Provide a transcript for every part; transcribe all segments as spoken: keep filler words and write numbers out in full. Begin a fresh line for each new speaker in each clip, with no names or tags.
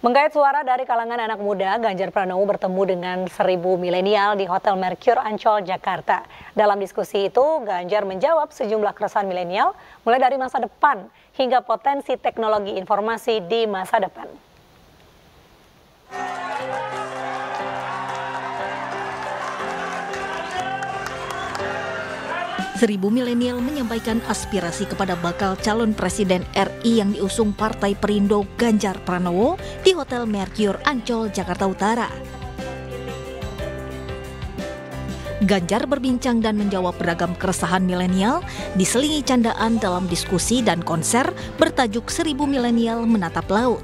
Menggait suara dari kalangan anak muda, Ganjar Pranowo bertemu dengan seribu milenial di Hotel Mercure Ancol, Jakarta. Dalam diskusi itu, Ganjar menjawab sejumlah keresahan milenial, mulai dari masa depan hingga potensi teknologi informasi di masa depan.
Seribu milenial menyampaikan aspirasi kepada bakal calon presiden R I yang diusung Partai Perindo Ganjar Pranowo di Hotel Mercure Ancol, Jakarta Utara. Ganjar berbincang dan menjawab beragam keresahan milenial, diselingi candaan dalam diskusi dan konser bertajuk Seribu Milenial Menatap Laut.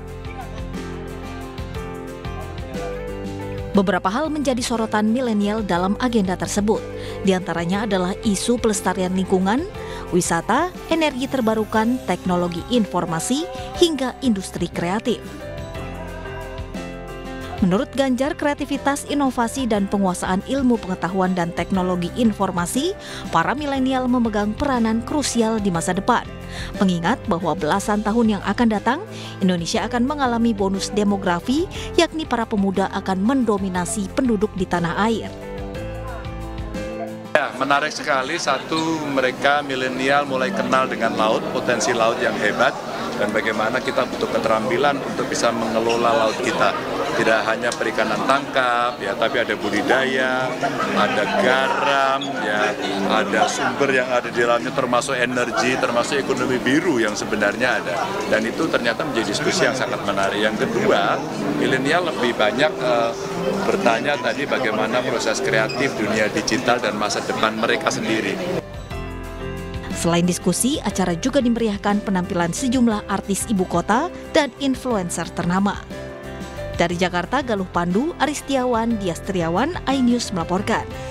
Beberapa hal menjadi sorotan milenial dalam agenda tersebut. Di antaranya adalah isu pelestarian lingkungan, wisata, energi terbarukan, teknologi informasi, hingga industri kreatif. Menurut Ganjar, kreativitas, inovasi, dan penguasaan ilmu pengetahuan dan teknologi informasi, para milenial memegang peranan krusial di masa depan. Mengingat bahwa belasan tahun yang akan datang, Indonesia akan mengalami bonus demografi, yakni para pemuda akan mendominasi penduduk di tanah air.
Ya, menarik sekali. Satu, mereka milenial mulai kenal dengan laut, potensi laut yang hebat, dan bagaimana kita butuh keterampilan untuk bisa mengelola laut kita. Tidak hanya perikanan tangkap, ya, tapi ada budidaya, ada garam, ya, ada sumber yang ada di dalamnya, termasuk energi, termasuk ekonomi biru yang sebenarnya ada. Dan itu ternyata menjadi diskusi yang sangat menarik. Yang kedua, milenial lebih banyak uh, bertanya tadi bagaimana proses kreatif dunia digital dan masa depan mereka sendiri.
Selain diskusi, acara juga dimeriahkan penampilan sejumlah artis ibu kota dan influencer ternama. Dari Jakarta, Galuh Pandu, Aristiawan, Dias Triawan, iNews melaporkan.